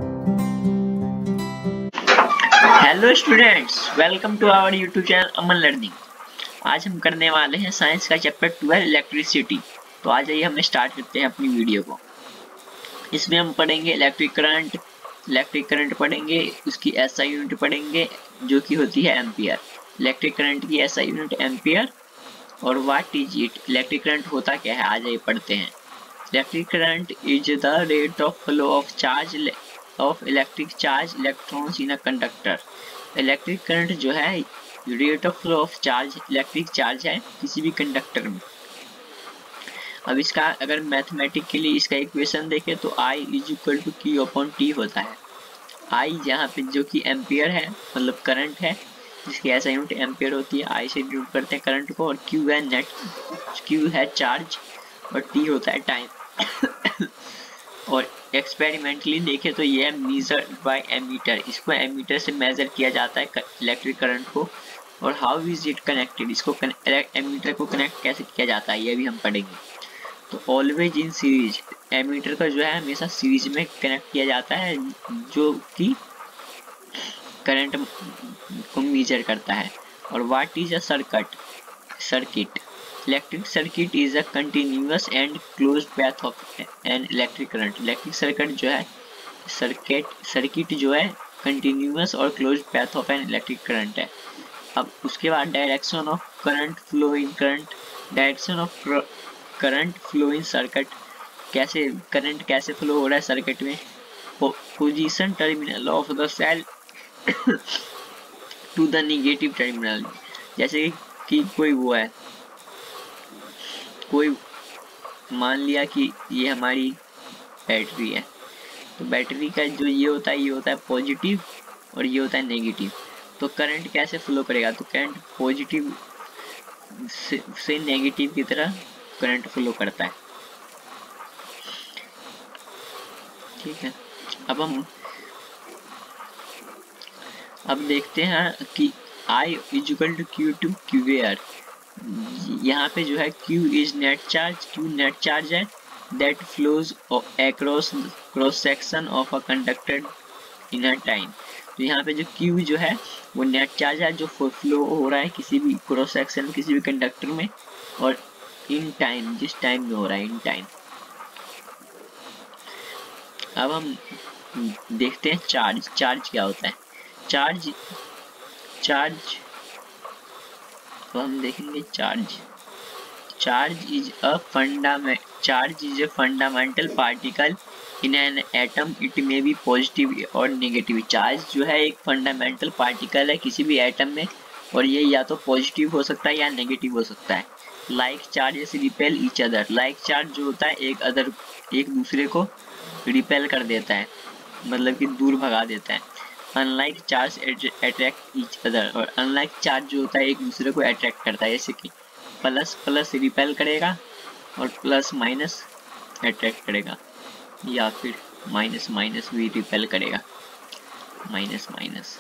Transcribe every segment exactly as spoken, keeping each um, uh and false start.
Hello students, welcome to our YouTube channel Aman learning. आज हम करने वाले हैं साइंस का चैप्टर ट्वेल्व इलेक्ट्रिसिटी। तो आ जाइए हम स्टार्ट करते हैं अपनी वीडियो को। इसमें हम पढ़ेंगे इलेक्ट्रिक करंट इलेक्ट्रिक करंट पढ़ेंगे, उसकी एसआई यूनिट पढ़ेंगे जो कि होती है एम्पियर। इलेक्ट्रिक करंट की एसआई यूनिट एम्पियर। और what is it, electric current होता क्या है, आ जाइए पढ़ते हैं। Electric current is the rate of flow of charge of electric charge electrons in a conductor. Electric current जो है rate of flow of charge, electric charge है किसी भी कंडक्टर में। अब इसका अगर मैथमेटिकली इसका इक्वेशन देखें तो I is equal to Q upon T होता है। I यहाँ पे जो कि एम्पियर है, मतलब करंट है, जिसकी ऐसा यूनिट एम्पियर होती है। I से डिनोट करते हैं करंट को, और Q है नेट, Q है चार्ज, और T होता है टाइम। और एक्सपेरिमेंटली देखें तो ये है मेजर बाय एमीटर, इसको एमीटर से मेजर किया जाता है इलेक्ट्रिक करंट को। और हाउ इज इट कनेक्टेड, इसको एमीटर को कनेक्ट कैसे किया जाता है ये भी हम पढ़ेंगे। तो ऑलवेज इन सीरीज, एमीटर का जो है हमेशा सीरीज में कनेक्ट किया जाता है जो कि करंट को मेजर करता है। और what is a circuit circuit electric circuit is a continuous and closed path of an electric current. Electric circuit जो है सर्किट सर्किट जो है कंटिन्यूअस और closed path of an electric current है। अब उसके बाद direction of current flow in current direction of current flow in circuit, कैसे करंट कैसे फ्लो हो रहा है सर्किट में। Positive terminal of the cell to the negative terminal, जैसे कि कोई वो है, कोई मान लिया कि ये हमारी बैटरी है, तो बैटरी का जो ये होता है ये होता है पॉजिटिव और ये होता है नेगेटिव। तो करंट कैसे फ्लो करेगा, तो करंट पॉजिटिव से, से नेगेटिव की तरह करंट फ्लो करता है। ठीक है, अब हम अब देखते हैं कि I is equal to Q to Q where. यहाँ पे जो है Q is net charge, Q net charge है that flows across cross section of a conductor in a time. तो यहाँ पे जो Q जो है वो नेट चार्ज है जो फ्लो हो रहा है किसी भी क्रॉस सेक्शन किसी भी कंडक्टर में, और इन टाइम, जिस टाइम में हो रहा है, इन टाइम। अब हम देखते हैं चार्ज चार्ज क्या होता है। चार्ज चार्ज तो हम देखेंगे charge charge is a fundament charge is a fundamental particle in an atom, it may be positive और नेगेटिव। चार्ज जो है एक फंडामेंटल पार्टिकल है किसी भी एटम में, और ये या तो पॉजिटिव हो सकता है या नेगेटिव हो सकता है। Like charges repel each other, like charge जो होता है एक अदर एक दूसरे को रिपेल कर देता है, मतलब कि दूर भगा देता है। Unlike charge attract each other, और अनलाइक चार्ज जो होता है एक दूसरे को अट्रैक्ट करता है, जैसे कि प्लस प्लस रिपेल करेगा और प्लस माइनस अट्रैक्ट करेगा, या फिर माइनस माइनस भी रिपेल करेगा, माइनस माइनस।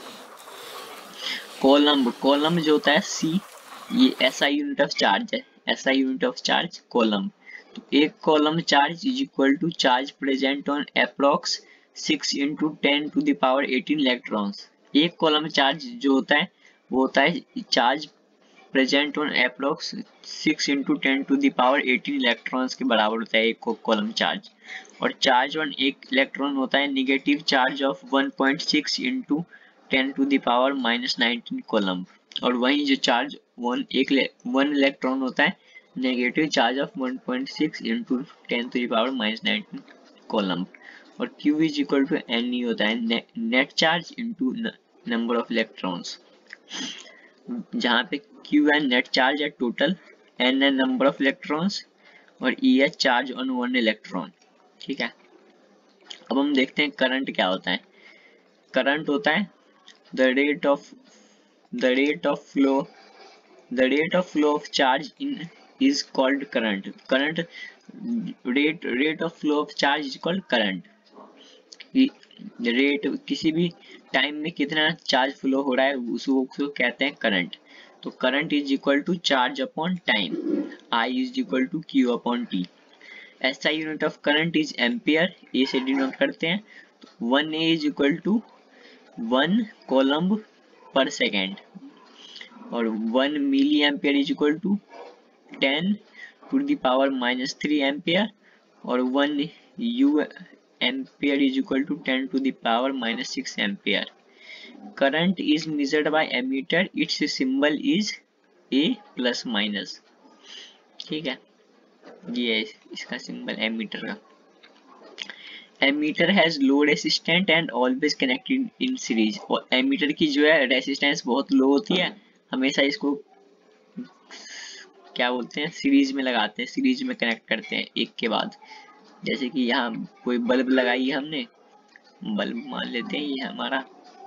कॉलम कॉलम जो होता है C, ये एसआई यूनिट ऑफ चार्ज है, SI unit of charge coulomb. तो एक coulomb charge is equal to charge present on approx six into ten to the power eighteen electrons. एक coulomb charge जो होता है वो होता है charge present on approx six into ten to the power eighteen electrons के बराबर होता है एक कॉलम चार्ज। और चार्ज ऑन एक इलेक्ट्रॉन होता है negative charge of one point six into ten to the power minus nineteen coulomb. और वहीं जो चार्ज वन एक वन इलेक्ट्रॉन होता है negative charge of one point six into ten to the power minus nineteen coulomb. और Q is equal to N E होता है ने, net charge into number of electrons, जहाँ पे Q है नेट चार्ज है टोटल, N है number of electrons, और E है चार्ज ऑन वन इलेक्ट्रॉन। ठीक है, अब हम देखते हैं करंट क्या होता है। करंट होता है the rate of the rate of flow the rate of flow of charge in is called current. Current rate rate of flow of charge is called current. Rate किसी भी टाइम में कितना charge flow हो रहा है उसको कहते हैं करंट। तो current is equal to charge upon time, I is equal to Q upon T। SI unit of current is ampere, A से डिनोट करते हैं। One A is equal to one coulomb per second, और one milli ampere is equal to ten to the power minus three ampere, और one u ampere is equal to ten to the power minus six ampere. Current is measured bye ammeter, its symbol is A plus minus. ठीक है, ये है इसका symbol ammeter का। Ammeter has low resistant and always connected in series, और ammeter की जो है रेसिस्टेंस बहुत लो होती है, हमेशा इसको क्या बोलते हैं, सीरीज में लगाते हैं, सीरीज में कनेक्ट करते हैं एक के बाद। जैसे कि यहाँ कोई बल्ब लगाई है हमने, बल्ब मान लेते हैं ये हमारा,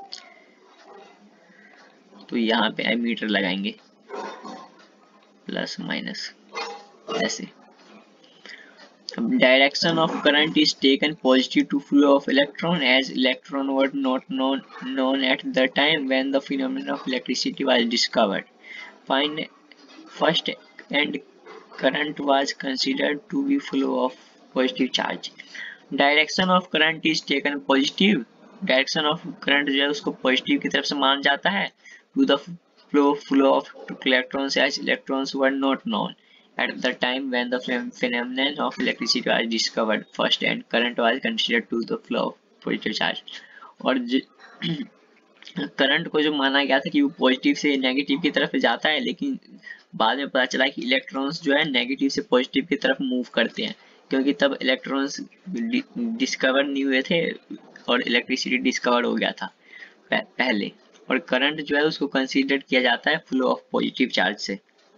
तो यहाँ पे एमीटर लगाएंगे प्लस माइनस ऐसे। Direction of current is taken positive to flow of electron, as electron were not known known at the time when the phenomenon of electricity was discovered. Find first and current was considered to be flow of positive charge. Direction of current is taken positive. Direction of current जो है उसको positive की तरफ से माना जाता है, to the flow flow of electrons, as electrons were not known at the time when the phenomenon of electricity was discovered first, and current was considered to the flow of positive charge. और current को जो माना गया था कि वो positive से negative की तरफ जाता है, लेकिन बाद में पता चला कि इलेक्ट्रॉन्स जो है नेगेटिव से पॉजिटिव की तरफ मूव करते हैं, क्योंकि तब इलेक्ट्रॉन्स डिस्कवर नहीं हुए थे और इलेक्ट्रिसिटी डिस्कवर हो गया था पहले। और करंट जो है उसको कंसीडर किया जाता है फ्लो ऑफ पॉजिटिव चार्ज से।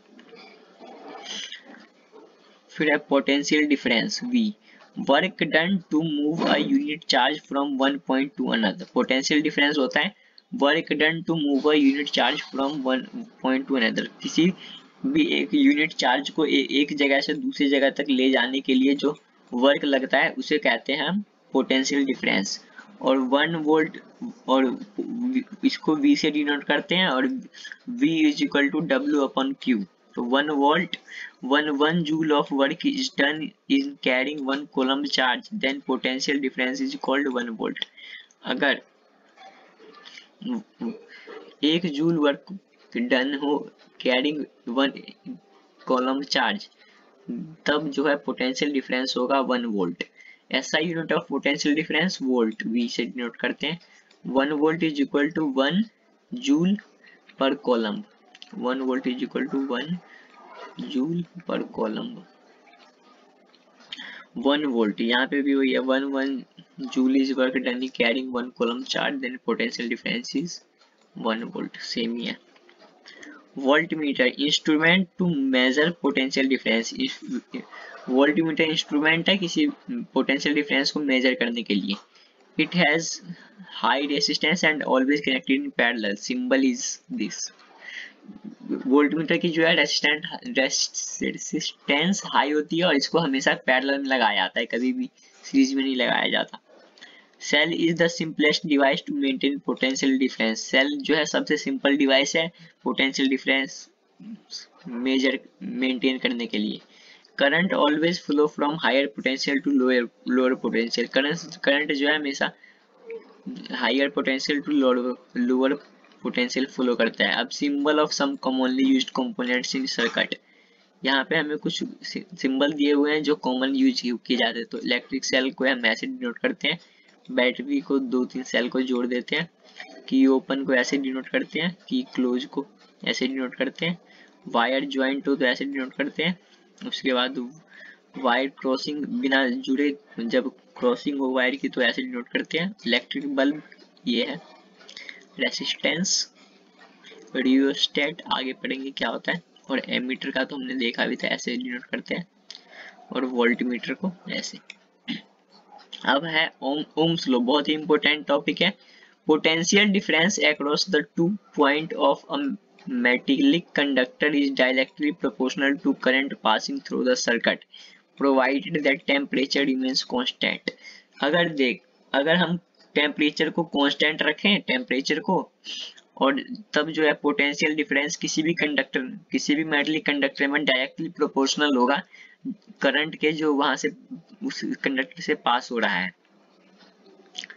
फिर है potential difference V, work done to move a unit charge from one point to another. Potential difference होता है work done to move a unit charge from one point to another. किसी भी एक unit charge को ए, एक जगह से दूसरी जगह तक ले जाने के लिए जो वर्क लगता है उसे कहते हैं हम पोटेंशियल डिफरेंस। और वन वोल्ट, और इसको V से डिनोट करते हैं, और V is equal to W upon Q. तो one volt one one joule of work is done in carrying one coulomb charge, then potential difference is called one volt. अगर एक joule work done हो carrying one coulomb charge, तब जो है potential difference होगा one volt. ऐसा unit of potential difference volt, V से denote करते हैं। One volt is equal to one joule per coulomb, one volt is equal to one joule per coulomb. One volt यहाँ पे भी वही है, one one joule is work done carrying one coulomb charge, then potential difference is one volt, same ही है। Voltmeter instrument to measure potential difference, voltmeter instrument है किसी potential difference को मेजर करने के लिए। It has high resistance and always connected in parallel, symbol is this. Voltmeter की जो है रेसिस्टेंट रेसिस्टेंस हाई होती है और इसको हमेशा पैरेलल में लगाया जाता है, कभी भी सीरीज में नहीं लगाया जाता। Cell is the simplest device to maintain potential difference, cell जो है सबसे सिंपल डिवाइस है पोटेंशियल डिफरेंस मेजर मेंटेन करने के लिए। Current always flow from higher potential to lower lower potential, current current जो है हमेशा higher potential to lower lower potential flow करता है। अब symbol of some commonly used components in circuit, यहाँ पे हमें कुछ सिंबल दिए हुए हैं जो कॉमन यूज किए जाते हैं। तो इलेक्ट्रिक सेल को हम ऐसे डिनोट करते हैं, बैटरी को दो तीन सेल को जोड़ देते हैं, की ओपन को ऐसे डिनोट करते हैं, की क्लोज को ऐसे डिनोट करते हैं, वायर ज्वाइंट हो तो ऐसे डिनोट करते हैं। उसके बाद वायर क्रॉसिंग बिना जुड़े जब क्रॉसिंग हो वायर की तो ऐसे डिनोट करते हैं। इलेक्ट्रिक बल्ब ये है। रेसिस्टेंस, रियोस्टेट आगे पढ़ेंगे क्या होता है, और एमीटर का तो हमने देखा भी था, ऐसे डिनोट करते हैं, और वोल्टमीटर को ऐसे। अब है ओम ओम्स लॉ, बहुत ही इंपॉर्टेंट टॉपिक है। Potential difference across the two point of a metallic conductor is directly proportional to current passing through the circuit provided that temperature remains constant. अगर देख अगर हम टेम्परेचर को कांस्टेंट रखें टेम्परेचर को, और तब जो है पोटेंशियल डिफरेंस किसी भी कंडक्टर किसी भी मेटेलिक कंडक्टर में डायरेक्टली प्रोपोर्शनल होगा करंट के जो वहां से उस कंडक्टर से पास हो रहा है।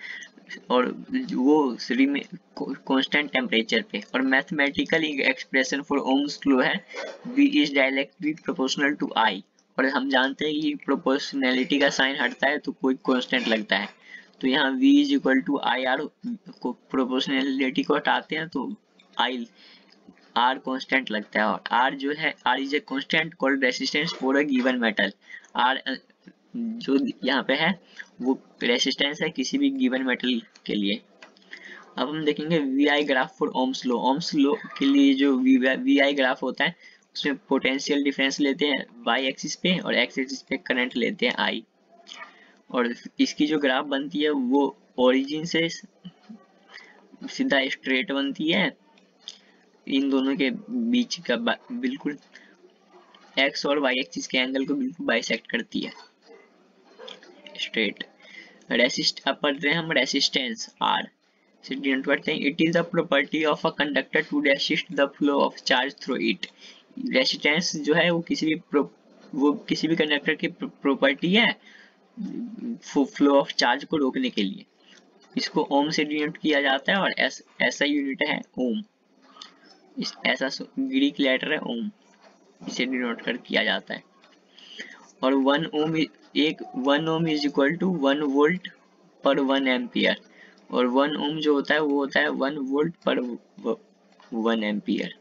और वो कांस्टेंट टेम्परेचर पे। और mathematical expression for ohm's law है V is directly proportional to I। और हम जानते हैं कि प्रोपोर्शनैलिटी का साइन हटता है तो कोई कांस्टेंट लगता है, तो यहाँ V is equal to I R को प्रोपोर्शनैलिटी को हटाते हैं तो I R कांस्टेंट लगता है। और R जो है R is a constant called resistance for a given metal. R जो यहाँ पे है वो रेजिस्टेंस है किसी भी गिवन मेटल के लिए। अब हम देखेंगे V I graph for ohm's law. Ohm's law के लिए जो वी आई ग्राफ होता है उसमें पोटेंशियल डिफरेंस लेते हैं वाई एक्सिस पे और एक्स एक्सिस पे करंट लेते हैं आई। और इसकी जो ग्राफ बनती है वो ओरिजिन से सीधा स्ट्रेट बनती है, इन दोनों के बीच का बिल्कुल एक्स और वाई एक्सिस के एंगल को बिल्कुल बाइसेक्ट करती है स्ट्रेट। रेसिस्ट अब पढ़ रहे हैं हम रेसिस्टेंस आर से डिनोट करते हैं। It is the property of a conductor to resist the flow of charge through it. Resistance जो है वो किसी भी वो किसी भी कंडक्टर की प्रॉपर्टी है फ्लो ऑफ चार्ज को रोकने के लिए। इसको ओम से डिनोट किया जाता है और एस, ऐसा यूनिट है ओम। इस ऐसा ग्रीक लेटर है ओम, इसे डिनोट कर किया जाता है। और वन ओम एक one ohm is equal to one volt per one ampere. और वन ओम जो होता है वो होता है one volt per one ampere.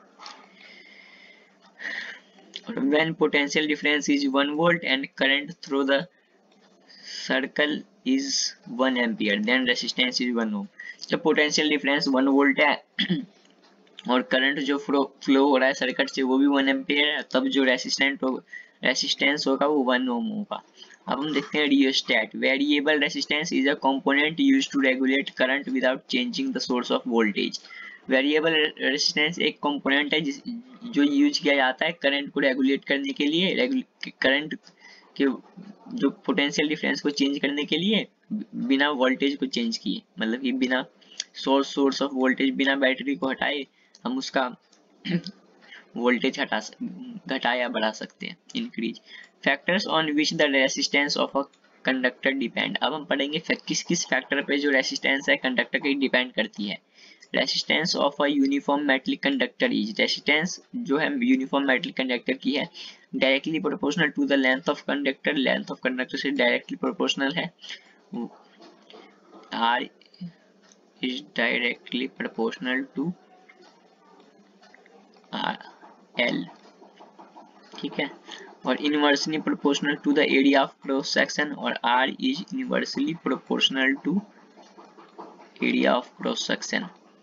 और when potential difference is one volt and current through the circle is one ampere then resistance is one ohm. जब potential difference one volt है और करंट जो फ्लो फ्लो हो रहा है circuit से वो भी वन एम्पियर है, तब जो रेसिस्टेंट हो रेसिस्टेंस होगा वो वन ओम होगा। अब हम देखते हैं rheostat. Variable resistance is a component used to regulate current without changing the source of voltage. Variable resistance एक कंपोनेंट है जिस जो यूज किया जाता है करंट को रेगुलेट करने के लिए, करंट के जो पोटेंशियल डिफरेंस को चेंज करने के लिए बिना वोल्टेज को चेंज किए, मतलब कि बिना सोर्स सोर्स ऑफ वोल्टेज बिना बैटरी को हटाए हम उसका वोल्टेज हटा घटा या बढ़ा सकते हैं, increase. Factors on which the resistance of a conductor depend. अब हम पढ़ेंगे किस किस फैक्टर पे जो रेसिस्टेंस है कंडक्टर की डिपेंड करती है। Resistance of a uniform metallic conductor is. Resistance जो है यूनिफॉर्म मेटलिक कंडक्टर की है directly proportional to the length of conductor. Length of conductor से डायरेक्टली प्रोपोर्शनल है। R is directly proportional to L, ठीक है। और inversely proportional to the area of cross section. और R is inversely proportional to area of cross section.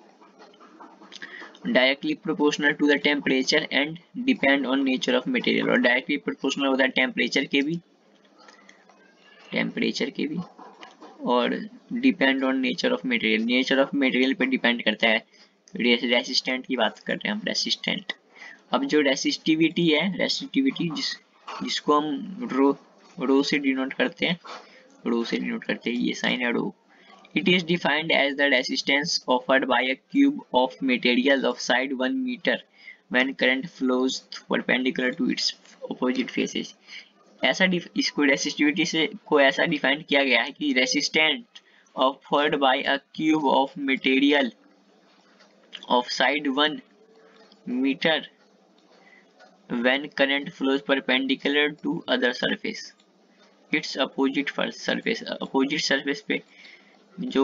Directly proportional to the temperature and depend on nature of material। और directly proportional होता है temperature के भी temperature के भी और depend on nature of material. Nature of material पे depend करता है। रेसिस्टेंट की बात कर रहे हैं हम, रेसिस्टेंट। अब जो रेसिस्टिविटी है, रेसिस्टिविटी जिस जिसको हम रो रो से डिनोट करते हैं, रो से डिनोट करते हैं, ये साइन है rho. It is defined as the resistance offered by a cube of material of side one metre when current flows perpendicular to its opposite faces. ऐसा इसको रेसिस्टिविटी से को ऐसा डिफाइन किया गया है कि resistant offered by a cube of material of side one metre when current flows perpendicular to other surface its opposite surface. Opposite surface पे जो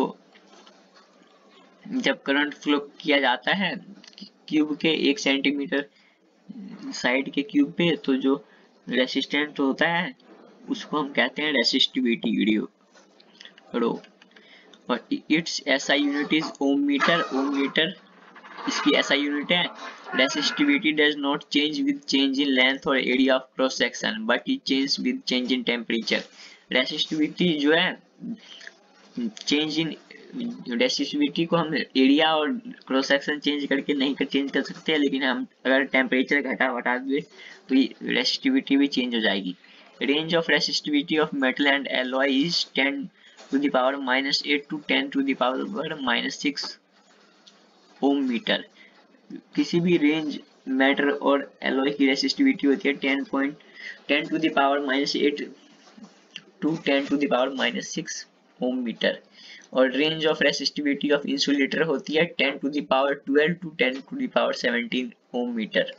जब करंट फ्लो किया जाता है क्यूब के एक सेंटीमीटर साइड के क्यूब पे, तो जो रेसिस्टेंट होता है उसको हम कहते हैं रेसिस्टिविटी रो। और its SI unit is ohm metre. Ohm metre इसकी एसआई यूनिट है। Resistivity does not change with change in length और area of cross section but it change with change in temperature. Resistivity जो है change in resistivity को हम area और cross section change करके नहीं कर चेंज कर सकते हैं, लेकिन हम अगर टेम्परेचर घटा हटा दे तो रेसिस्टिविटी भी चेंज हो जाएगी। Range of resistivity of metal and alloy is ten to the power minus eight to ten to the power minus six ohm metre. किसी भी रेंज मेटल और एलॉय की रेसिस्टिविटी होती है ten point ten to the power minus eight to ten to the power minus six ohm metre. और range of resistivity of insulator होती है ten to the power twelve to ten to the power seventeen ohm metre.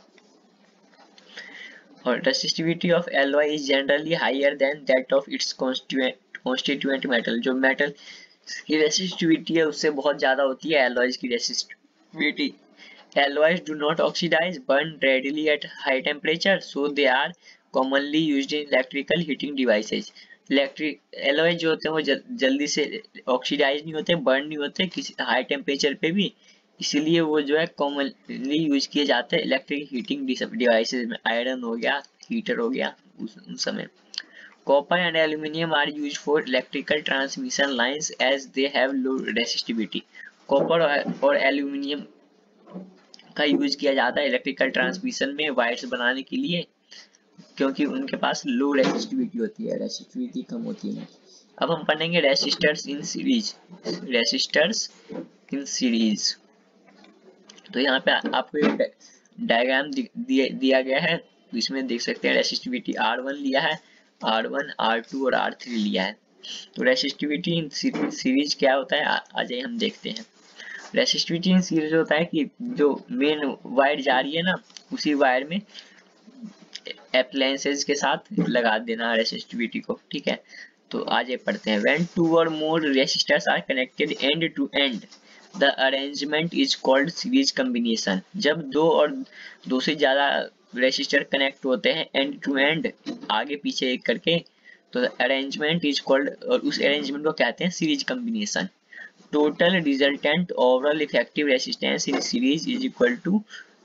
और resistivity of alloy is generally higher than that of its constituent metal. जो metal की resistivity है उससे बहुत ज्यादा होती है एलॉयज की resistivity. Alloys do not oxidize, burn readily at high temperature, so they are commonly used in electrical heating devices. Electric alloy जो होते हैं वो जल, जल्दी से ऑक्सीडाइज नहीं होते, बर्न नहीं होते किसी हाई टेम्परेचर पे भी, इसीलिए वो जो है कॉमनली यूज किए जाते हैं इलेक्ट्रिक हीटिंग डिवाइसेस में। आयरन हो गया, हीटर हो गया उस, उस समय। Copper and aluminium are used for electrical transmission lines as they have low resistivity. Copper और एल्यूमिनियम का यूज किया जाता है इलेक्ट्रिकल ट्रांसमिशन में वायर्स बनाने के लिए, क्योंकि उनके पास लो रेसिस्टिविटी होती है, रेसिस्टिविटी कम होती है। अब हम पढ़ेंगे resistors in series. Resistors in series, तो यहाँ पे आपको एक डायग्राम दिया, दिया गया है, तो इसमें देख सकते हैं रेसिस्टिविटी आर वन लिया है, आर वन, आर टू और आर थ्री लिया है। तो रेसिस्टिविटी इन सीरीज क्या होता है, आ जाइए हम देखते हैं। रेसिस्टिविटी इन सीरीज होता है कि जो मेन वायर जा रही है ना, उसी वायर में अप्लायंसेस के साथ लगा देना रेसिस्टिविटी को, ठीक है। तो आगे पढ़ते हैं। व्हेन टू और more resistors are connected end to end, the arrangement is called series combination. जब दो और दो से ज्यादा रेसिस्टर कनेक्ट होते हैं एंड टू एंड, आगे पीछे एक करके, तो अरेंजमेंट इज कॉल्ड, और उस अरेंजमेंट को कहते हैं series combination. Total resultant overall effective resistance in series is equal to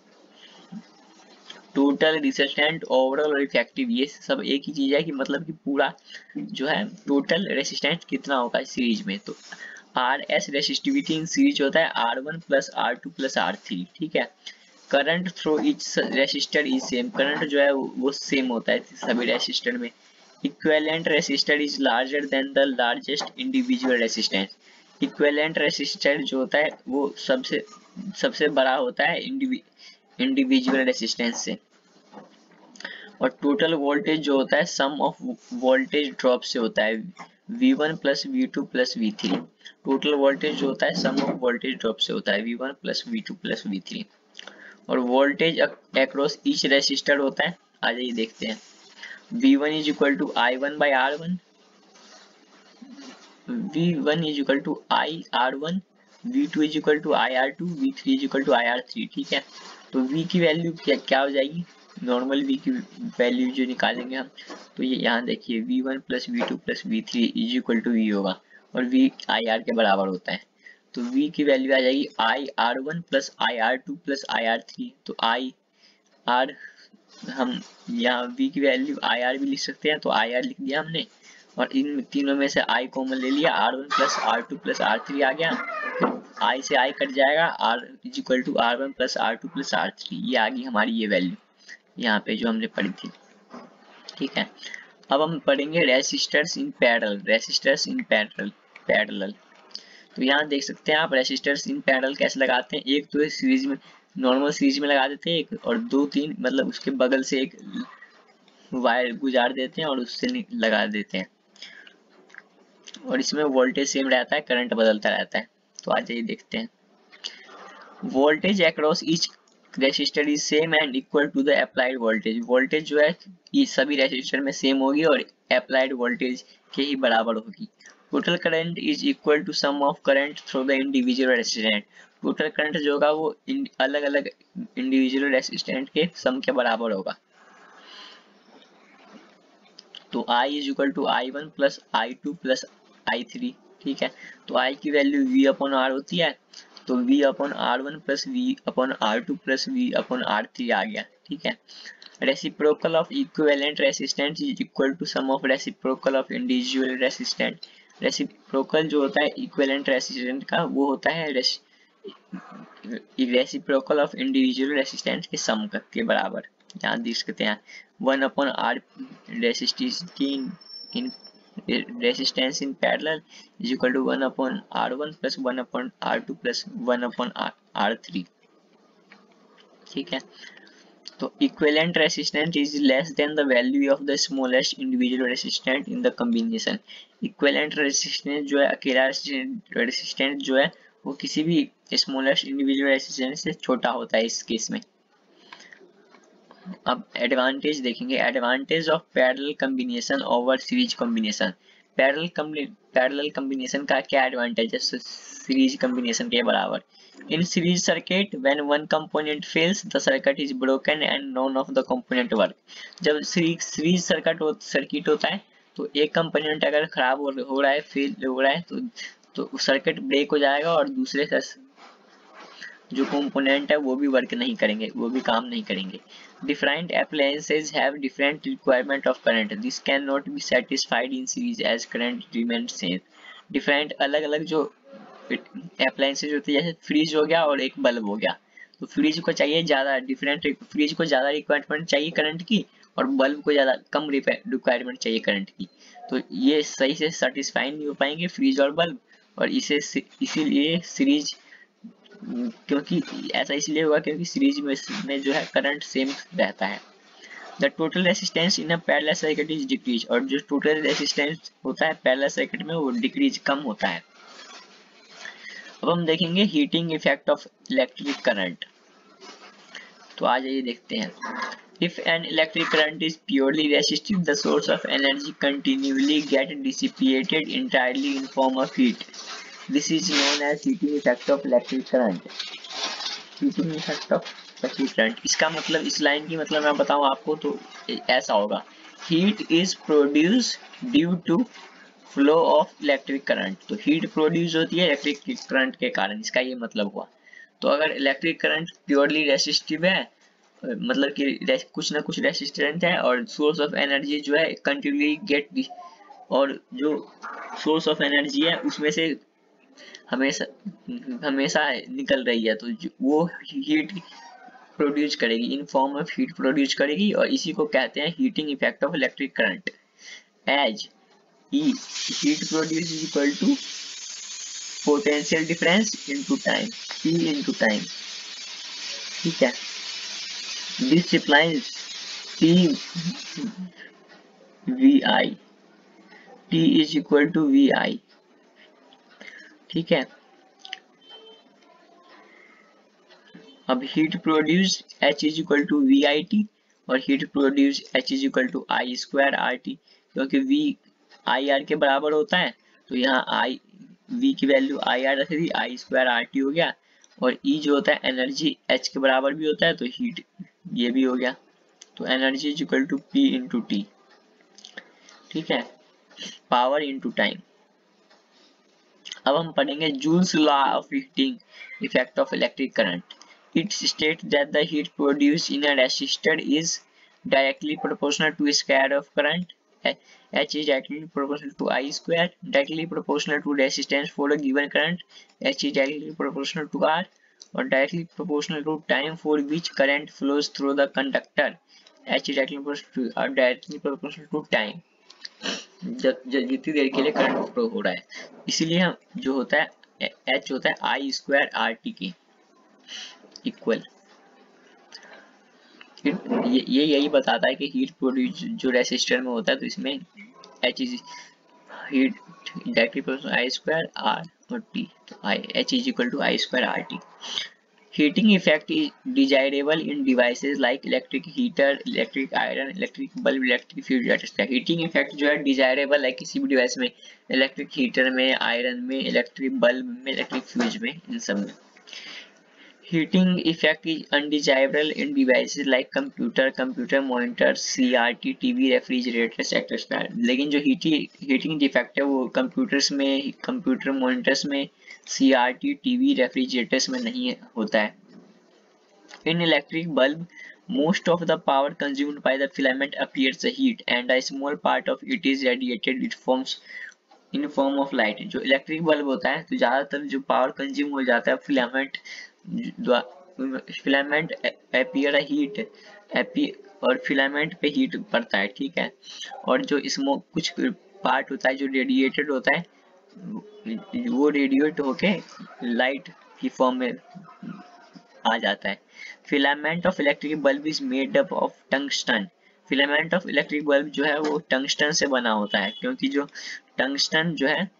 total resultant overall और effective, ये सब एक ही चीज है कि मतलब कि पूरा जो है टोटल रेसिस्टेंस कितना होगा सीरीज में। तो R S resistivity in series होता है R one plus R two plus R three, ठीक है। Current through each resistor is same, current जो है वो सेम होता है सभी रेसिस्टर में। Equivalent resistor is larger than the largest individual resistance. Equivalent resistor जो होता है वो सबसे सबसे बड़ा होता है इंडिविजुअल रेसिस्टेंस से। और टोटल वोल्टेज जो होता है सम ऑफ वोल्टेज ड्रॉप से होता है, V one plus V two plus V three. Total voltage जो होता है सम ऑफ वोल्टेज ड्रॉप से होता है, V one plus V two plus V three. और वोल्टेज अक्रॉस ईच रेसिस्टर होता है, आ जाइए देखते हैं। V one is equal to I one by R one, V one is equal to I R one, V two is equal to I R two, V three is equal to I R three, ठीक है। तो V की value क्या क्या हो जाएगी, normal V की value जो निकालेंगे हम, तो ये यहाँ देखिए V one plus V two plus V three is equal to V होगा, और V I R के बराबर होता है। तो V की वैल्यू आ जाएगी I R one plus I R two plus I R three। तो I R हम यहाँ V की वैल्यू I R भी लिख सकते हैं, तो I R लिख दिया हमने, और इन तीनों में से I कॉमन ले लिया, R one plus R two plus R three आ गया। I से I कट जाएगा, R is equal to R one plus R two plus R three, ये आ गई हमारी ये वैल्यू यहाँ पे जो हमने पढ़ी थी, ठीक है। अब हम पढ़ेंगे resistors in parallel. Resistors in parallel parallel तो यहाँ देख सकते हैं आप रेसिस्टर्स इन पैरेलल कैसे लगाते हैं। एक तो सीरीज में, नॉर्मल सीरीज में लगा देते हैं एक, और दो तीन मतलब उसके बगल से एक वायर गुजार देते हैं और उससे लगा देते हैं, और इसमें वोल्टेज सेम रहता है, करंट बदलता रहता है। तो आ जाइए देखते हैं। Voltage across each resistor is same and equal to the applied voltage. Voltage जो है ये सभी रेसिस्टर में सेम होगी और अप्लाइड वोल्टेज के ही बराबर होगी। Total current is equal to sum of current through the individual resistant. Total current जो होगा वो अलग अलग इंडिविजुअल रेसिस्टेंट के सम के बराबर होगा। तो I is equal to I one plus I two plus I three, ठीक है। तो I की वैल्यू V अपॉन R होती है, तो V upon R one plus V upon R two plus V upon R three आ गया, ठीक है। Reciprocal of equivalent resistance is equal to sum of reciprocal of individual resistant. Reciprocal जो होता है इक्विवेलेंट रेसिस्टेंट का वो होता है रेसिप्रोकल ऑफ इंडिविजुअल रेसिस्टेंस के सम के बराबर। यहाँ देख सकते हैं one upon R resistivity in resistance in parallel is equal to one upon R one plus one upon R two plus one upon R three, ठीक है। तो equivalent resistance is less than the value of the smallest individual resistant in the combination. Equivalent resistance जो है अकेला resistance जो है वो किसी भी स्मॉलेस्ट इंडिविजुअल रेजिस्टेंस से छोटा होता है इस केस में। अब एडवांटेज देखेंगे, advantage of parallel combination over series combination. Parallel parallel combination का क्या एडवांटेज है सीरीज कॉम्बिनेशन के बराबर? In series circuit when one component fails the circuit is broken and none of the component work. जब series series circuit हो, circuit होता है तो एक कंपोनेंट अगर खराब हो, हो रहा है फेल हो रहा है तो तो सर्किट ब्रेक हो जाएगा और दूसरे जो कंपोनेंट है वो भी वर्क नहीं करेंगे, वो भी काम नहीं करेंगे। Different appliances have different requirement of current. This cannot be satisfied in series as current remains same. Different अलग अलग जो appliances होती है, जैसे फ्रिज हो गया और एक बल्ब हो गया, तो फ्रिज को चाहिए ज़्यादा डिफरेंट फ्रिज को ज़्यादा रिक्वायरमेंट चाहिए करंट की और बल्ब को ज़्यादा कम रिक्वायरमेंट चाहिए करंट की, तो ये सही से सेटिस्फाई नहीं हो पाएंगे फ्रिज और बल्ब, और इसे इसीलिए सीरीज, क्योंकि ऐसा इसलिए हुआ क्योंकि सीरीज में, में जो है करंट सेम रहता है। The total resistance in a parallel circuit is decrease, और जो टोटल रेसिस्टेंस होता है पैरेलल सर्किट में वो डिक्रीज कम होता है। अब हम देखेंगे heating effect of electric current. तो आ जाइए देखते हैं। If an electric current is purely resistive the source of energy continuously get dissipated entirely in form of heat. This is known as heating effect of electric current. Heating effect of electric current. इसका मतलब, इस line की मतलब मैं बताऊं आपको तो ऐसा होगा, heat is produced due to flow of electric current. तो heat produce होती है इलेक्ट्रिक करंट के कारण, इसका ये मतलब हुआ। तो अगर इलेक्ट्रिक करंट प्योरली रेसिस्टिव है, मतलब कि कुछ ना कुछ रेसिस्टेंट है और सोर्स ऑफ एनर्जी जो है कंटिन्यूअली गेट, और जो सोर्स ऑफ एनर्जी है उसमें से हमेशा हमेशा निकल रही है, तो वो हीट प्रोड्यूस करेगी, in form of heat produce करेगी, और इसी को कहते हैं heating effect of electric current. As E heat produce is equal to potential difference into time, T into time, ठीक है। This supplies T V I, T is equal to V I, ठीक है। अब heat produce H is equal to V I T और heat produce H is equal to I square R T, क्योंकि V I R के बराबर होता है तो यहाँ I V की वैल्यू आई आर रख दी, आई स्क्वायर आर टी हो गया, और E जो होता है एनर्जी H के बराबर भी होता है तो हीट ये भी हो गया, तो energy is equal to P into T, ठीक है, पावर इंटू टाइम। अब हम पढ़ेंगे Joule's law of heating effect of electric current. It states that the heat produced in a resistor is directly proportional to square of current. H is directly proportional to I square, directly proportional to resistance for a given current. H is directly proportional to R, or directly proportional to time for which current flows through the conductor. H is directly proportional to, or directly proportional to time. जब जितनी देर के लिए current flow हो रहा है, इसीलिए हम जो होता है H होता है आई स्क्वायर आर टी की इक्वल। ये ये यही बताता है कि हीट प्रोड्यूस जो रेसिस्टर में होता है तो इसमें H is heat directly proportional I square R और टी, तो I H is equal to I square R T. Heating effect is desirable in devices like electric heater, electric iron, electric bulb, electric fuse, etcetera. Heating effect जो है desirable है किसी भी device में, electric heater में, iron में, electric bulb में, electric fuse में, इन सब में। Heating effect is undesirable in devices like computer, computer monitors, C R T, T V, refrigerators, et cetera. लेकिन जो हीटिंग डिफेक्ट है वो कंप्यूटर्स में, कंप्यूटर मॉनिटर्स में, C R T, T V, refrigerators में नहीं होता है। In electric bulb, most of the power consumed by the filament appears heat, and a small part of it is radiated. It forms in form of light. जो electric bulb होता है तो ज्यादातर जो पावर कंज्यूम हो जाता है filament, filament appear heat एपी, और फिलामेंट पे हीट पड़ता है, ठीक है, और जो इसमें कुछ पार्ट होता है जो रेडिएटेड होता है वो रेडिएट होके लाइट की फॉर्म में आ जाता है। Filament of electric bulb is made up of tungsten. Filament of electric bulb जो है वो टंगस्टन से बना होता है, क्योंकि जो टंगस्टन जो है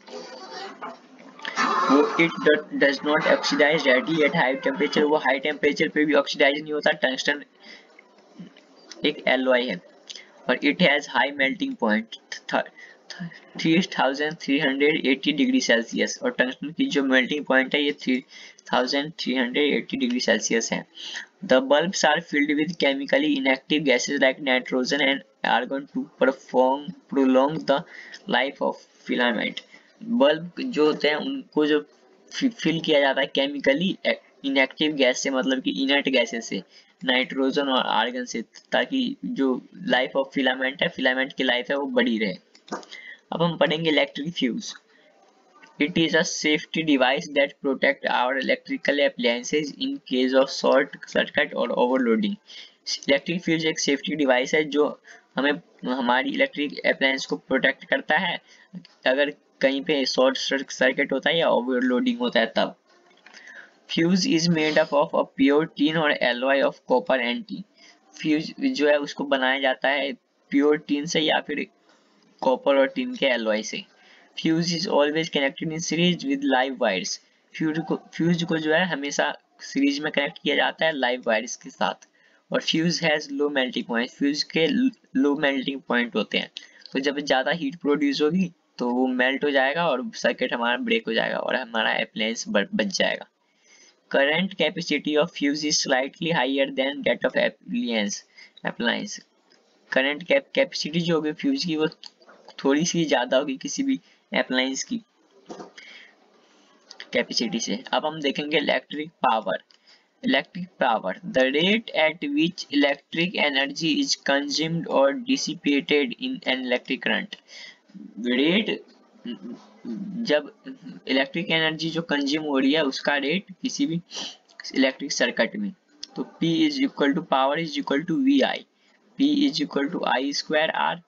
वो it does not oxidize readily at high temperature, वो हाई टेम्परेचर पे भी ऑक्सीडाइज नहीं होता। टंगस्टन एक एलॉय है और it has high melting point three thousand three hundred eighty degree Celsius, और टंगस्टन की जो मेल्टिंग पॉइंट है ये three thousand three hundred eighty degree Celsius है। The bulbs are filled with chemically inactive gases like nitrogen and argon to perform prolong the life of filament. Bulb जो होते हैं उनको जो फिल किया जाता है केमिकली इनएक्टिव गैस से, मतलब कि इनर्ट गैसेस से, नाइट्रोजन और आर्गन से, ताकि जो लाइफ ऑफ फिलामेंट है, फिलामेंट की लाइफ है वो बड़ी रहे। अब हम पढ़ेंगे electric fuse. It is a safety device that protects our electrical appliances in case of short circuit or overloading. Electric fuse एक सेफ्टी डिवाइस है जो हमें हमारी इलेक्ट्रिक अप्लायंस को प्रोटेक्ट करता है अगर कहीं पे शॉर्ट सर्किट होता है या ओवरलोडिंग होता है तब। Fuse is made up of a pure tin और एलॉय ऑफ कॉपर एंड टी। फ्यूज जो है उसको बनाया जाता है प्योर टीन से या फिर कॉपर और टीन के एलॉय से। Fuse is always connected in series with live wires. Fuse को फ्यूज को जो है हमेशा सीरीज में कनेक्ट किया जाता है लाइव वायर्स के साथ। और fuse has low melting point, fuse के लो मेल्टिंग पॉइंट होते हैं, तो जब ज्यादा हीट प्रोड्यूस होगी तो वो मेल्ट हो जाएगा और सर्किट हमारा ब्रेक हो जाएगा और हमारा अप्लायंस बच जाएगा। Current capacity of fuse is slightly higher than that of appliance appliance current capacity जो होगी फ्यूज की वो थोड़ी सी ज्यादा होगी किसी भी अप्लायंस की कैपेसिटी से। अब हम देखेंगे electric power. Electric power, the rate at which electric energy is consumed और dissipated in an electric current. Rate, जब इलेक्ट्रिक एनर्जी जो कंज्यूम हो रही है उसका रेट किसी भी इलेक्ट्रिक सर्किट में, तो P is equal to power is equal to V I. P is equal to I square R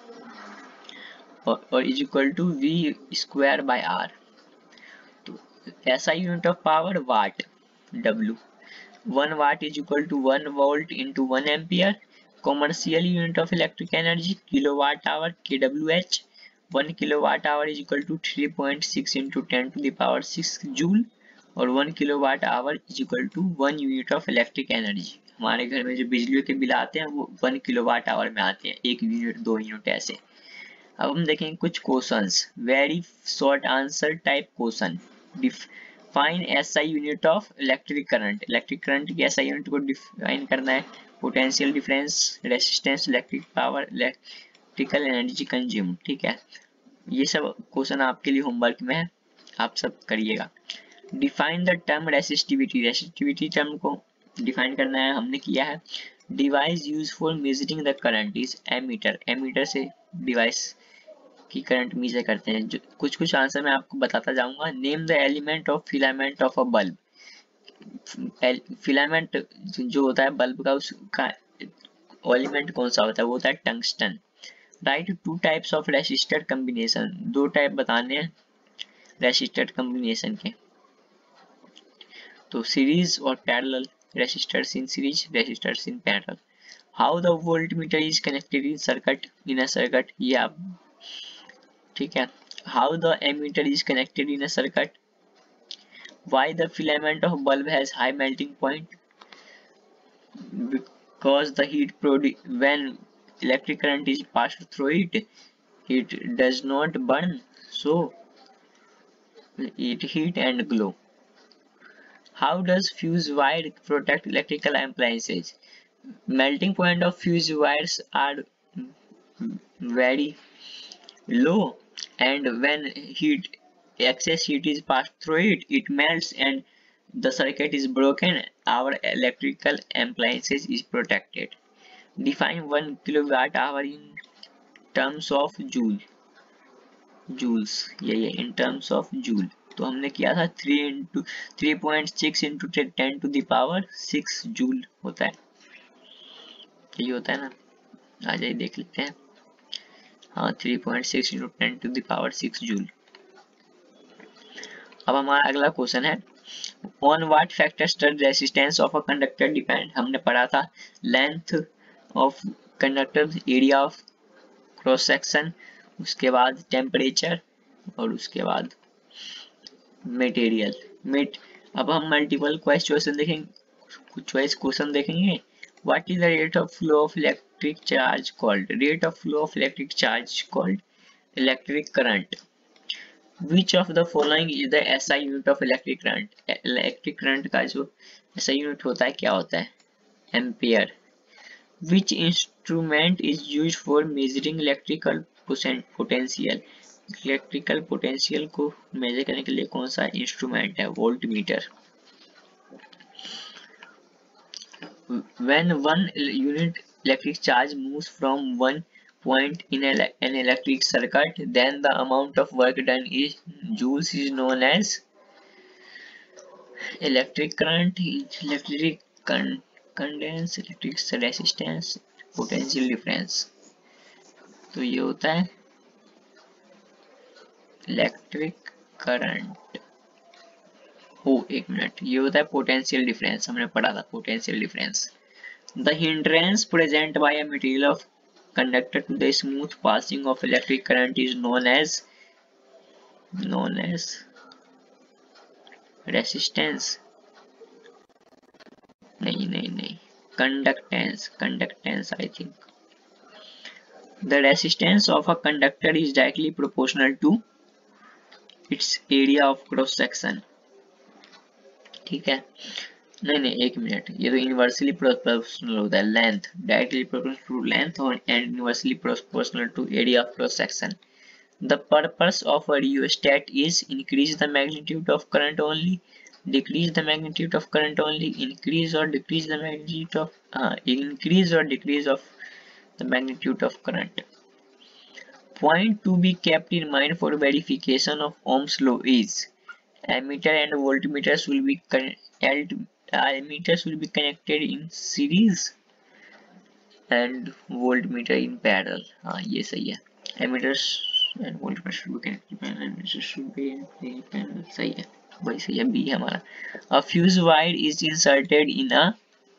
और is equal to V square by R. तो ऐसा unit of power watt, W। One watt is equal to one volt into one ampere. Commercial unit of electric energy kilowatt hour, K W H. One kilowatt hour is equal to three point six into ten to the power six joule, और one kilowatt hour is equal to one unit of electric energy. हमारे घर में जो बिजली के bill आते हैं वो वन किलोवाट आवर में आते हैं, एक यूनिट दो यूनिट ऐसे। अब हम देखेंगे कुछ questions, very short answer type question. Define SI unit of electric current. Electric current की एसआई यूनिट को डिफाइन करना है। Potential difference, resistance, electric power, electrical energy consume. ठीक है, ये सब क्वेश्चन आपके लिए होमवर्क में है, आप सब करिएगा। Define the term resistivity. Resistivity term को डिफाइन करना है, हमने किया है। Device use for measuring the current is ammeter. Ammeter से डिवाइस की करंट मेजर करते हैं। जो कुछ कुछ आंसर मैं आपको बताता जाऊंगा। Name the element of filament of a bulb. Filament जो होता है बल्ब का, उसका एलिमेंट कौन सा होता है, वो होता है tungsten. Write two types of resistor combination. दो टाइप बताने हैं रेसिस्टर कॉम्बिनेशन के, तो सीरीज और parallel. Resistors in series, resistors in parallel. How the voltmeter is connected in circuit, in a circuit, ये आप ठीक है। How the ammeter is connected in a circuit. Why the filament of bulb has high melting point, because the heat produce when electric current is passed through it, it does not burn, so it heat and glow. How does fuse wire protect electrical appliances? Melting point of fuse wires are very low, and when heat excess heat is passed through it, it melts and the circuit is broken. Our electrical appliances is protected. Define one kilowatt hour in terms of joule. Joules, ये ये in terms of joule. तो हमने किया था three into three point six into ten to the power six joule होता है, यही होता है ना। आ जाइए देख लेते हैं। हाँ, three point six into ten to the power six joule. अब हमारा अगला क्वेश्चन है, on what factor does resistance of a conductor depend. हमने पढ़ा था length of conductor, area of cross section उसके बाद टेम्परेचर और उसके बाद मटेरियल मेट। अब हम मल्टीपल क्वेश्चन देखेंगे, कुछ चॉइस क्वेश्चन देखेंगे। What is the rate of flow of electric charge called, rate of flow of electric charge called electric current. Which of the following is the S I unit of electric current, electric current का जो S I unit होता है क्या होता है, ampere. Which instrument is used for measuring electrical potential, electrical potential को measure करने के लिए कौन सा इंस्ट्रूमेंट है, voltmeter. When one unit electric charge moves from one point in an electric circuit, then the amount of work done in joules is known as electric current, electric condense, electric resistance, potential difference। तो ये होता है electric current. ओ एक minute, ये होता है potential difference, हमने पढ़ा था potential difference. The hindrance present by a material of conductor to the smooth passing of electric current is known as known as resistance, नहीं नहीं नहीं conductance, conductance I think। The resistance of a conductor is directly proportional to its area of cross section। ठीक है, नहीं नहीं एक minute, ये तो इनवर्सली प्रोपोर्शनल होता है, length directly proportional to length और and inversely proportional to area of cross section. The purpose of a rheostat is increase the magnitude of current only, decrease the magnitude of current only, increase और decrease the magnitude of हाँ increase और decrease of the magnitude of current. Point to be kept in mind for verification of Ohm's law is ammeter and voltmeters will be connected, ammeters will be connected in series and voltmeter in parallel। हाँ ये सही है, ammeters and voltmeters should be connected in parallel, ammeters should be in parallel, सही है, वही सही है, B है हमारा। A fuse wire is inserted in a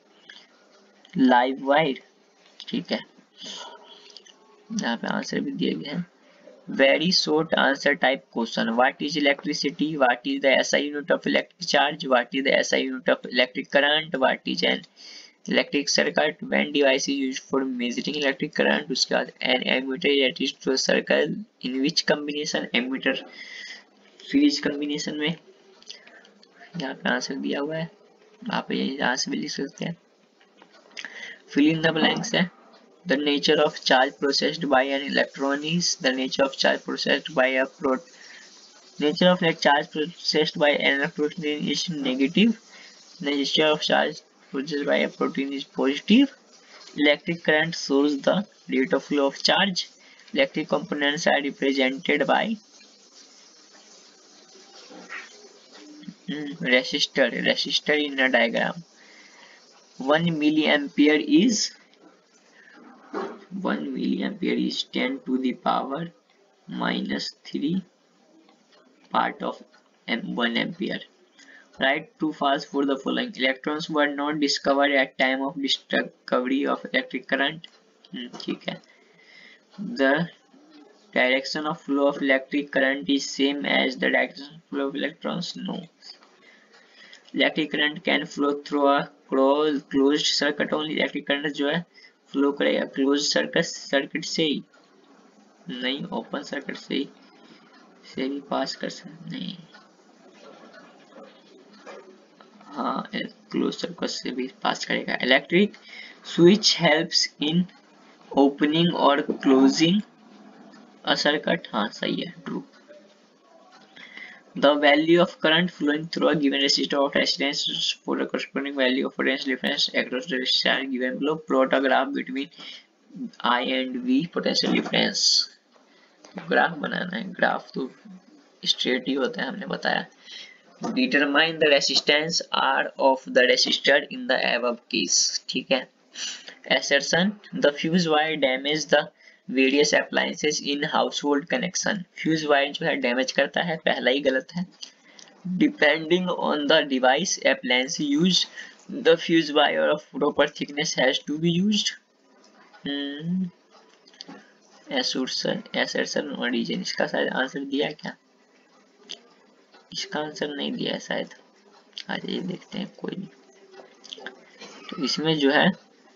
live wire, ठीक है, यहाँ पे आंसर भी दिया गया है। Very short answer type question, what is electricity, what is the S I unit of electric charge, what is the S I unit of electric current, what is an electric circuit, when device is used for measuring electric current, उसके बाद an ammeter that is to a circle in which combination, ammeter series combination में, यहाँ पे answer दिया हुआ है, आप यहाँ से भी लिख सकते हैं। fill in the blanks है। The nature of charge processed by an electron is, the nature of charge processed by a prot nature of charge processed by an electron is negative, nature of charge processed by a proton is positive, electric current shows the rate of flow of charge, electric components are represented by hmm, resistor resistor in a diagram। one milliampere is one milliampere is ten to the power minus three part of one ampere। Write true false for the following, electrons were not discovered at time of discovery of electric current, ठीक है। The direction of flow of electric current is same as the direction of flow of electrons, no। Electric current can flow through a closed circuit only, electric current जो है flow करेगा close circuit circuit से ही, नहीं open circuit से ही से भी पास कर सकते नहीं, हाँ क्लोज सर्किट से भी पास करेगा। Electric switch helps in opening और क्लोजिंग अ सर्किट, हाँ सही है, true. The value of current flowing through a given resistor of resistance for the corresponding value of potential difference across the resistor given below, plot a graph between I and V potential difference। Graph बनाना है, graph तो straight ही होता है, हमने बताया। Determine the resistance R of the resistor in the above case, ठीक है। Assertion, the fuse wire damage the various appliances in household connection, fuse wire जो है डैमेज करता है, पहला ही गलत है। Depending on the device appliance use the fuse wire of proper thickness has to be used, assertion assertion origin, इसका शायद आंसर दिया क्या? इसका आंसर नहीं दिया है शायद। आज ये देखते हैं, कोई नहीं। तो इसमें जो है,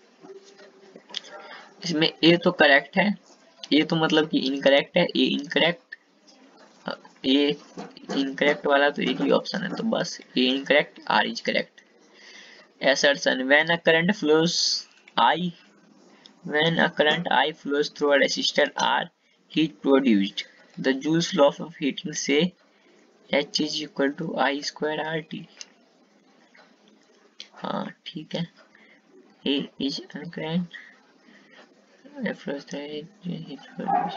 इसमें ए तो करेक्ट है, ए तो मतलब कि इनकरेक्ट है, ए इनकरेक्ट, ए इनकरेक्ट वाला तो एक ही ऑप्शन है, तो बस A incorrect, R is correct. Assertion: when a current flows I, when a current I flows through a resistor R, heat produced. The Joule's law of heating say H is equal to I square R T. हाँ ठीक है। A is a current flows through heat produced.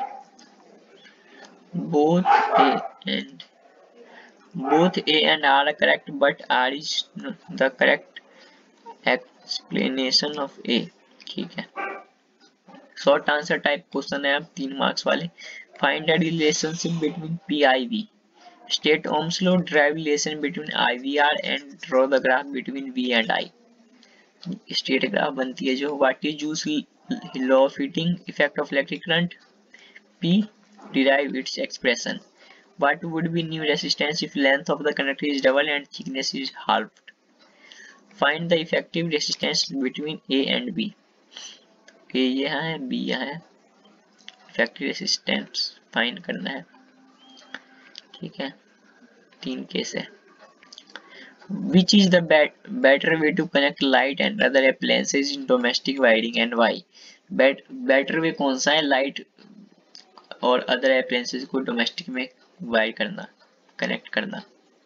Both A and both A and R are correct, but R is the correct explanation of A. ठीक है। Short answer type question है, अब तीन marks वाले। Find the relationship between P I V, state Ohm's law, drive relation between I V R and draw the graph between V and I. State graph बनती है जो, what is Joule's law of heating, effect of electric current, P, derive its expression, what would be new resistance if length of the conductor is double and thickness is halved, find the effective resistance between A and B. A यहाँ है, B यहाँ है, effective resistance find करना है। ठीक है, तीन case है। Which is the better way to connect light and other appliances in domestic wiring and why? Better way कौन सा है लाइट और अदर appliances को डोमेस्टिक में वायर करना, कनेक्ट करना,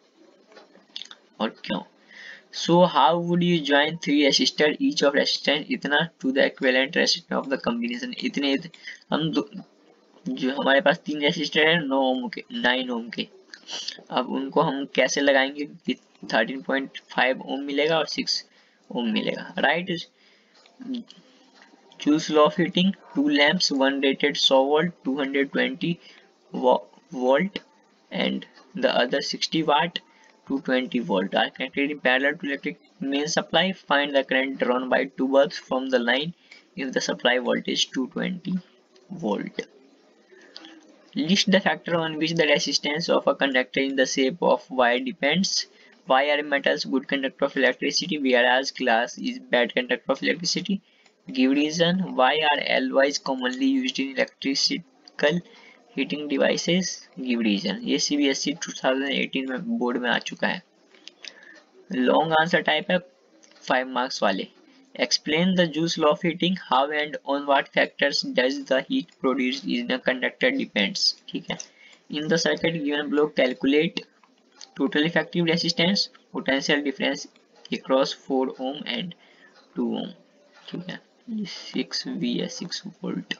और क्यों? So how would you join three resistor each of resistance इतना to the equivalent resistance of the combination? इतने हम जो हमारे पास तीन रेसिस्टर है नौ ओम के, नाइन ओम के, अब उनको हम कैसे लगाएंगे कि थर्टीन पॉइंट फाइव ओम मिलेगा और सिक्स ओम मिलेगा, right? Joule's law of heating, two lamps, one rated one hundred volt, two hundred twenty volt and the other sixty watt, two hundred twenty volt are connected in parallel to electric main supply. Find the current drawn by two bulbs from the line if the supply voltage two hundred twenty volt. List the factor on which the resistance of a conductor in the shape of wire depends. Why are metals good conductor of electricity whereas glass is bad conductor of electricity? Give reason. Why are alloys commonly used in electrical heating devices? Give reason. ये C B S E twenty eighteen में board में आ चुका है। Long answer type है, five marks वाले। Explain the Joule's law of heating. How and on what factors does the heat produced in a conductor depends. ठीक है। In the circuit given below, calculate total effective resistance, potential difference across four ohm and two ohm. ठीक है, six V या six volt.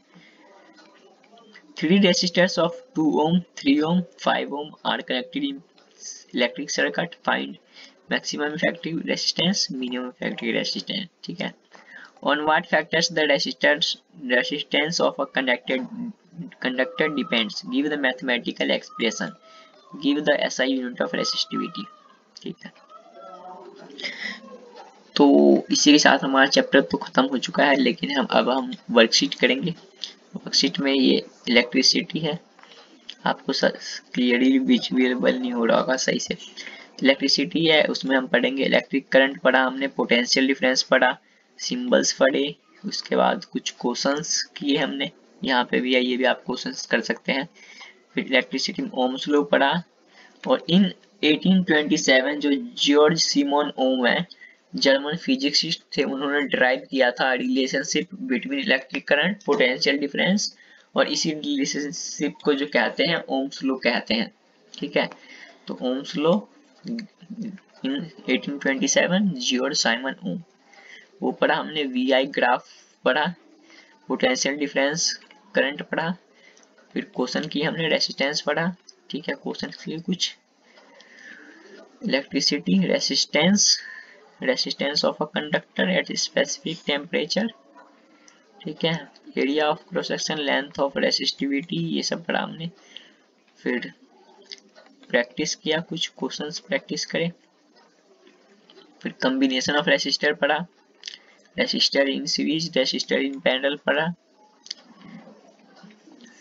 Three resistors of two ohm, three ohm, five ohm are connected in electric circuit. Find maximum effective resistance, minimum effective resistance. ठीक है। On what factors the resistance resistance of a conductor conductor depends? Give the mathematical expression. Give the S I unit of resistivity. ठीक है। तो इसी के साथ हमारा chapter तो खत्म हो चुका है, लेकिन हम अब हम वर्कशीट करेंगे। वर्कशीट में ये इलेक्ट्रिसिटी है, आपको क्लियरली विजुअल नहीं हो रहा होगा सही से। इलेक्ट्रिसिटी है, उसमें हम पढ़ेंगे इलेक्ट्रिक करंट पढ़ा हमने, पोटेंशियल डिफरेंस पढ़ा, सिंबल्स पढ़े, उसके बाद कुछ क्वेश्चंस किए हमने, यहाँ पे भी है, ये भी आप क्वेश्चंस कर सकते हैं। फिर इलेक्ट्रिसिटी में ओम्स लॉ पढ़ा, और इन एटीन ट्वेंटी सेवन जो जॉर्ज सिमोन ओम है, जर्मन फिजिसिस्ट थे, उन्होंने ड्राइव किया था relationship between electric current, potential difference, और इसी रिलेशनशिप को जो कहते हैं ओम्स लॉ कहते हैं। ठीक है, तो Ohm's law in eighteen twenty seven George Simon Ohm, वो पढ़ा हमने। वी आई ग्राफ पढ़ा, पोटेंशियल डिफरेंस करंट पढ़ा, फिर क्वेश्चन की हमने रेसिस्टेंस पढ़ा। ठीक है, क्वेश्चन के लिए कुछ electricity resistance, resistance of a conductor at specific temperature. ठीक है, area of cross section, length of resistivity, ये सब पढ़ा हमने। फिर प्रैक्टिस किया, कुछ क्वेश्चंस प्रैक्टिस करें। फिर कॉम्बिनेशन ऑफ रेसिस्टर पढ़ा, resistor in series, resistor in parallel पढ़ा।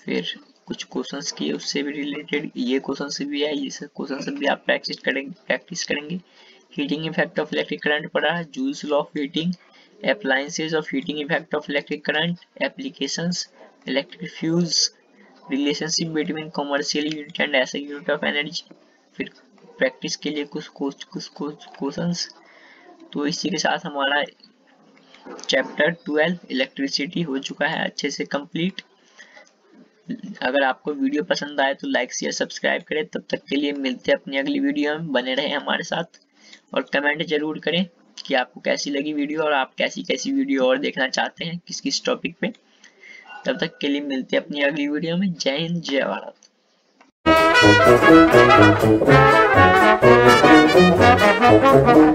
फिर कुछ क्वेश्चंस किए उससे भी रिलेटेड, ये क्वेश्चन भी है, ये सब क्वेश्चन भी आप प्रैक्टिस करेंगे प्रैक्टिस करेंगे heating effect of electric current पढ़ा है, Joule's law of heating, appliances of heating effect of electric current, applications, electric fuse, relationship between commercial unit and S I unit of energy। फिर practice के लिए कुछ कुछ कुछ कुछ क्वेश्चंस। तो इसी के साथ हमारा चैप्टर ट्वेल्व इलेक्ट्रिसिटी हो चुका है अच्छे से कंप्लीट। अगर आपको वीडियो पसंद आए तो लाइक शेयर सब्सक्राइब करें। तब तक के लिए मिलते हैं अपनी अगली वीडियो में, बने रहें हमारे साथ और कमेंट जरूर करें कि आपको कैसी लगी वीडियो और आप कैसी कैसी वीडियो और देखना चाहते हैं किस किस टॉपिक पे। तब तक के लिए मिलते हैं अपनी अगली वीडियो में। जय हिंद, जय भारत।